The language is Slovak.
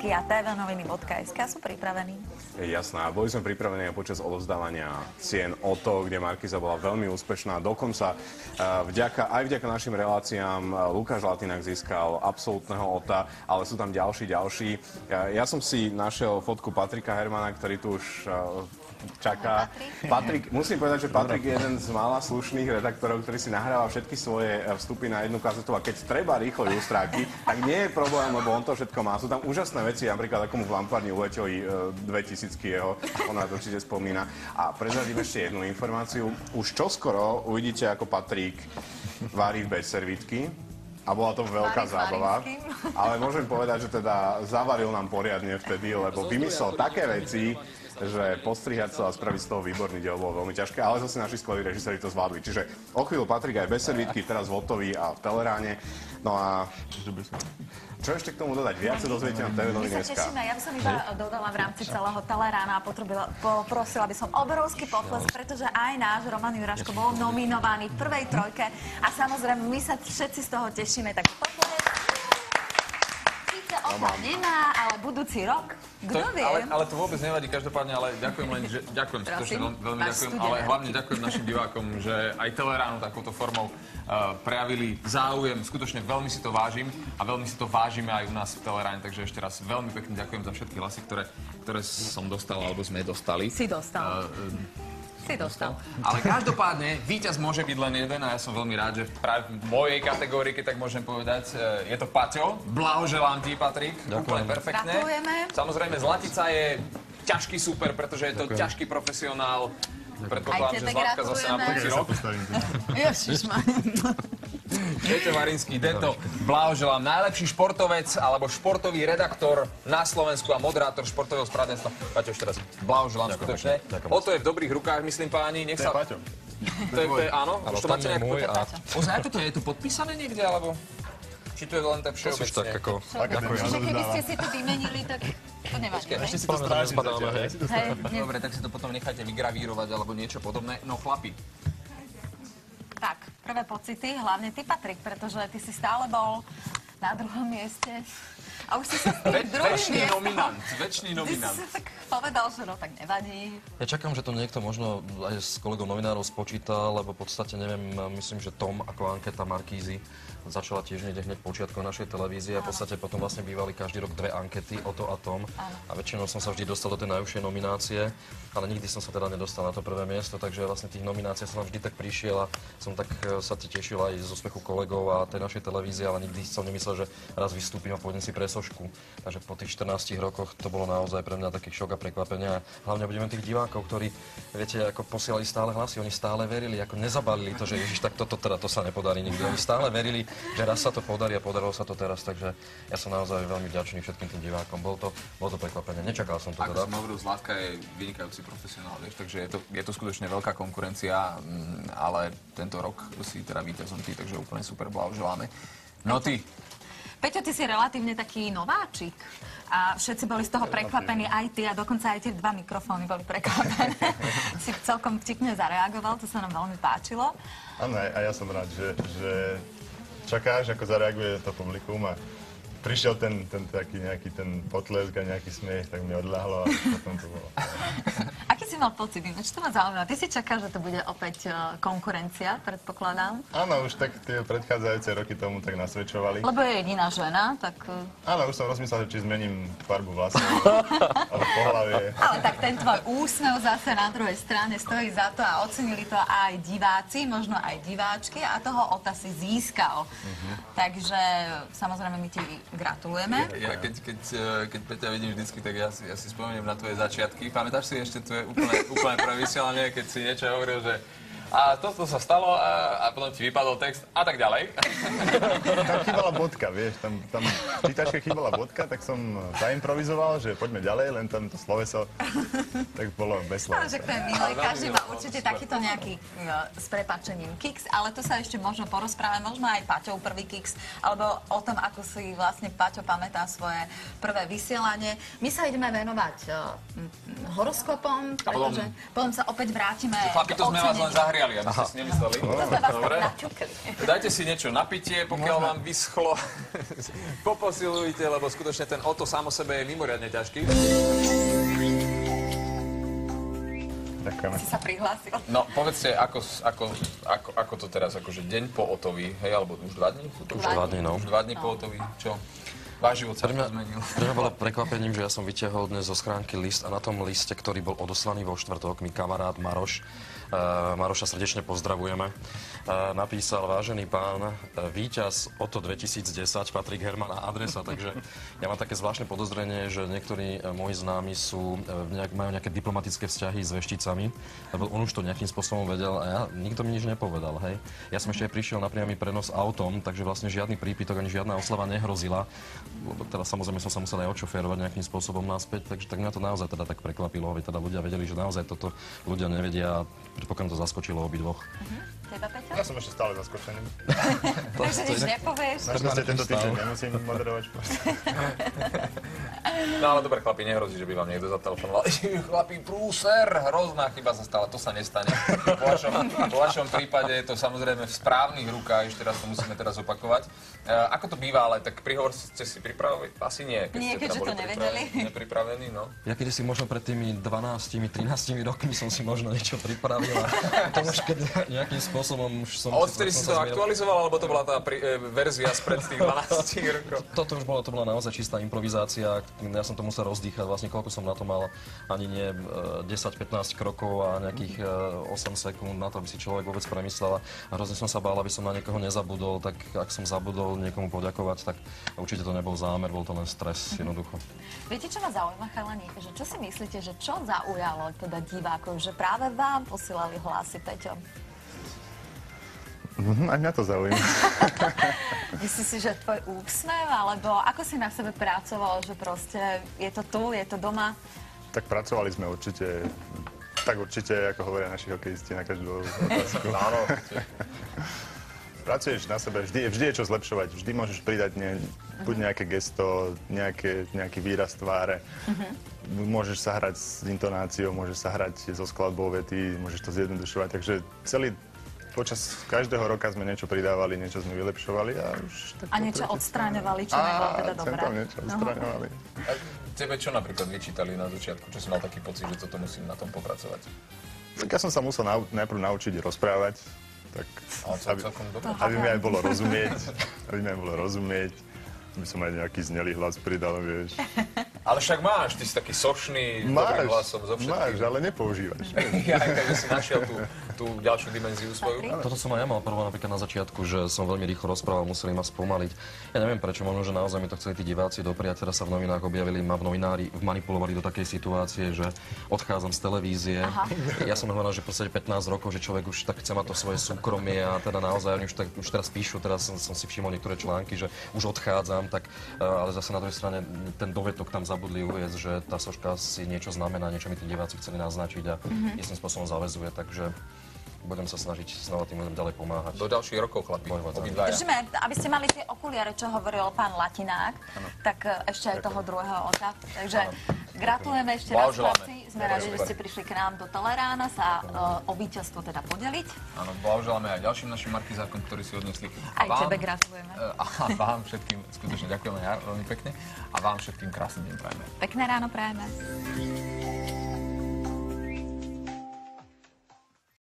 novinky a tvnoviny.sk sú pripravení. Jasná, boli sme pripravení aj počas odovzdávania cien OTO, kde Markíza bola veľmi úspešná. Dokonca aj vďaka našim reláciám Lukáš Latinák získal absolútneho OTA, ale sú tam ďalší. Ja som si našiel fotku Patrika Hermana, ktorý tu už čaká. Patrik, musím povedať, že Patrik je jeden z mála slušných redaktorov, ktorý si nahráva všetky svoje vstupy na jednu kazetu a keď treba rýchlo ilustráky, tak nie je problém, lebo on to všetko má. Sú tam úžasné veci, napríklad ako mu v lampárni uleteli 2000 jeho, on nás určite spomína. A prezradím ešte jednu informáciu. Už čoskoro uvidíte, ako Patrik varí v bezservítky. A bola to veľká zábava. Ale môžem povedať, že teda zavaril nám poriadne vtedy, lebo vymyslel také veci, že postrihať sa a spraviť z toho výborný diel bolo veľmi ťažké, ale zase naši skvelí režiséri to zvládli. Čiže o chvíľu Patrik aj bez servítky, teraz v Otovi a v Teleráne. No a čo ešte k tomu dodať? Viac sa dozviete na tvnoviny.sk. My sa tešíme, ja by som iba dodala v rámci celého Telerána a poprosila by som obrovský potlesk, pretože aj náš Roman Juraško bol nominovaný v prvej trojke a samozrejme my sa všetci z toho tešíme, tak potlesk. Opa nemá, ale budúci rok, kto vie? Ale to vôbec nevadí, každopádne, ale ďakujem len, že ďakujem, skutočne veľmi ďakujem, ale hlavne ďakujem našim divákom, že aj Teleránu takouto formou prejavili záujem, skutočne veľmi si to vážim a veľmi si to vážime aj u nás v Teleráne, takže ešte raz veľmi pekne ďakujem za všetky hlasy, ktoré som dostal, alebo sme dostali. Si dostal. Ale každopádne, víťaz môže byť len jeden a ja som veľmi rád, že práve v mojej kategórii, keď tak môžem povedať, je to Paťo. Blahoželám ti, Patrik. Úplne perfektne. Gratulujeme. Samozrejme, Zlatica je ťažký super, pretože je to ťažký profesionál. Predpokladám, že Zlatka zase na budúci rok. Peťo Marinský, Deto, blahoželám. Najlepší športovec alebo športový redaktor na Slovensku a moderátor športového spravodajstva. Paťo, ešte raz, blahoželám skutočne. Oto je v dobrých rukách, myslím páni. Nech sa... Paťo. To je, áno? Už to máte nejak podpísané? Je to podpísané niekde, alebo... Či to je len tak všeobecne? Tak ako... Čiže keby ste si to vymenili, tak to nevadí. Ešte si to strážime. Dobre, tak si to potom nechajte vygravírovať alebo niečo podobné. No chlapi. Tak, prvé pocity, hlavne ty, Patrik, pretože ty si stále bol na druhom mieste. A už si sa s tým druhým miestom... Večný Ty nominant. si sa tak povedal, že no tak nevadí. Ja čakám, že to niekto možno aj s kolegou novinárov spočíta, lebo v podstate neviem, myslím, že Tom ako anketa Markízy začala tiež hneď počiatkom našej televízie a v podstate potom vlastne bývali každý rok dve ankety, o to a Tom. A väčšinou som sa vždy dostal do tej najvyššej nominácie, ale nikdy som sa teda nedostal na to prvé miesto, takže vlastne tých nominácií som vždy tak prišiel a som tak sa tešil aj z úspechu kolegov a tej našej televízie, ale nikdy som nemyslel, že raz vystúpim a pôjdem si presošku. Takže po tých 14 rokoch to bolo naozaj pre mňa taký šok a prekvapenia. Hlavne budeme tých divákov, ktorí, viete, ako posielali stále hlasy, oni stále verili, ako nezabalili to, že Ježiš, tak toto teda to sa nepodarí nikdy. Oni stále verili, že raz sa to podarí a podarilo sa to teraz, takže ja som naozaj veľmi vďačný všetkým tým divákom. Bolo to prekvapenie. Nečakal som to teda. Ako som hovoril, Zlatka je vynikajúci profesionál, vieš, takže je to skutočne veľká konkurencia, ale tento rok si teda víťazom ty, takže úplne super, blahoželáme. No ty. Peťo, ty si relatívne taký nováčik a všetci boli z toho prekvapení, aj ty a dokonca aj tie dva mikrofóny boli prekvapené. Si celkom vtipne zareagoval, to sa nám veľmi páčilo. Áno, a ja som rád, že čakáš, ako zareaguje to publikum a prišiel ten taký nejaký ten potlesk a nejaký smiech, tak mi odľahlo a potom to bolo. Aký si mal pocit? Čo to ma zaujíma? Ty si čakáš, že to bude opäť konkurencia, predpokladám? Áno, už tak tie predchádzajúce roky tomu tak nasvedčovali. Lebo je jediná žena, tak... Áno, už som rozmyslel, že či zmením farbu vlasov, alebo pohlavie. Ale tak ten tvoj úsmev zase na druhej strane stojí za to a ocenili to aj diváci, možno aj diváčky a toho Ota si získal. Takže samozrejme my ti gratulujeme. Ja keď Peťa vidím vždycky, tak ja si spomeniem na tvoje začiatky. Pamätáš si ešte tvoje úplne prvé vysielanie, keď si niečo hovoril, že a toto sa stalo a potom ti vypadol text a tak ďalej. Tam chýbala bodka, vieš, tam v čítačke chýbala bodka, tak som zaimprovizoval, že poďme ďalej, len tam to sloveso, tak bolo bez slovesa. Ale že to je milé, každý má určite takýto nejaký s prepáčením kiks, ale to sa ešte možno porozprávame, možno aj Paťov prvý kiks, alebo o tom, ako si vlastne Paťo pamätá svoje prvé vysielanie. My sa ideme venovať horoskopom, pretože potom sa opäť vrátime k oceneniu. prijali, aby ste si nemysleli. Dobre. Dajte si niečo na pitie, pokiaľ vám vyschlo. Poposilujte, lebo skutočne ten Otto sám o sebe je mimoriadne ťažký. Ďakujeme. Si sa prihlásil. No, povedzte, ako to teraz, akože deň po Ottovi, hej, alebo už 2 dní? Už 2 dní, no. Už 2 dní po Ottovi, čo? Váš život sa zmenil. Pre mňa bolo prekvapením, že ja som vytiahol dnes zo schránky list a na tom liste, ktorý bol odoslaný vo štvrtok, mi kamarát Maroš, Maroša srdečne pozdravujeme, napísal: vážený pán, víťaz Otto 2010, Patrik Herman a adresa, takže ja mám také zvláštne podozrenie, že niektorí moji známi majú nejaké diplomatické vzťahy s Vešticami, lebo on už to nejakým spôsobom vedel a nikto mi nič nepovedal, hej. Ja som ešte aj prišiel na priamy prenos autom, takže vlastne žiadny prípitok ani žiadna oslava nehrozila, lebo teda samozrejme som sa musel aj odšoférovať nejakým spôsobom naspäť, takže tak mňa to naozaj teda tak prekvapilo, aby teda ľudia vedeli, že naozaj toto ľudia nevedia. Predpokladám, to zaskočilo obidvoch. Teba, Peťo? Ja som ešte stále zaskočený. Takže nič nepovieš? Našťastie tento týždeň nemusím moderovať šport. No ale dobre, chlapi, nehrozí, že by vám niekto zatelefonoval. Chlapi, prúser, hrozná chyba sa stala, to sa nestane. V vašom prípade je to samozrejme v správnych rukách, ešte raz to musíme teraz opakovať. Ako to býva, ale tak príhovor ste si pripravili? Asi nie. Nie, keďže to nevedeli. Nepripravení, no. Ja kedy si možno pred tými 12-13 rokmi som si možno niečo pripravil a to už keď nejakým spôsobom už som... A odtedy si to aktualizoval, alebo to bola tá verzia spred tých 12 rokov? To bola naozaj čistá improvizácia. Ja som to musel rozdýchať, vlastne koľko som na to mal, ani nie 10-15 krokov a nejakých 8 sekúnd na to, aby si človek vôbec premyslel. A hrozne som sa bál, aby som na niekoho nezabudol, tak ak som zabudol niekomu poďakovať, tak určite to nebol zámer, bol to len stres, jednoducho. Viete, čo ma zaujíma, chalani? Že čo si myslíte, že čo zaujalo teda divákov, že práve vám posílali hlasy, Peťo? Aj mňa to zaujíma. Myslíš si, že tvoj úsmev, alebo ako si na sebe pracoval, že proste je to tu, je to doma? Tak pracovali sme určite, ako hovoria naši hokejisti na každú otázku. Áno. Pracuješ na sebe, vždy je čo zlepšovať, vždy môžeš pridať buď nejaké gesto, nejaký výraz tváre. Môžeš sa hrať s intonáciou, môžeš sa hrať so skladbou vety, môžeš to zjednodušovať, takže počas každého roka sme niečo pridávali, niečo sme vylepšovali a už... A niečo odstráňovali, čo nebolo teda dobré. Niečo odstráňovali. A tebe čo napríklad vyčítali na začiatku? Čo si mal taký pocit, že toto musím na tom popracovať? Tak ja som sa musel najprv naučiť rozprávať, tak aby mi aj bolo rozumieť, aby som aj nejaký znelý hlas pridal, vieš. Ale však máš, ty si taký sošný, dobrým hlasom zo všetkým. Máš, ale nepoužívaš. Takže si našiel tú ďalšiu dimenziu svoju. Toto som aj ja mal prvo napríklad na začiatku, že som veľmi rýchlo rozprával, museli ma spomaliť. Ja neviem prečo, možno, že naozaj mi to chceli tí diváci dopriať. Teraz sa v novinách objavili, ma novinári vmanipulovali do takej situácie, že odchádzam z televízie. Ja som hovoril, že v podstate 15 rokov, že človek už tak chce mať to svoje súkromie a teda naozaj oni už teraz píšu, teraz som si všimol niektoré články, že už odchádzam, tak ale zase na druhej strane ten dovetok tam zabudli uviesť, že tá soška si niečo znamená, niečo mi tí diváci chceli naznačiť a istým spôsobom zaväzuje, takže budem sa snažiť znova tým ľuďom ďalej pomáhať. Do ďalších rokov, chlapi, obidvaja. Držíme, aby ste mali tie okuliare, čo hovoril pán Latinák, tak ešte aj toho druhého oka. Takže gratulujeme ešte raz, chlapci. Sme radi, že ste prišli k nám do Telerána sa o víťazstvo teda podeliť. Áno, blahoželáme aj ďalším našim markizákom, ktorí si odnesli. Aj tebe gratulujeme. A vám všetkým, skutočne ďakujeme veľmi pekne. A vám všetkým krásny deň prajeme. Pekné ráno prajeme.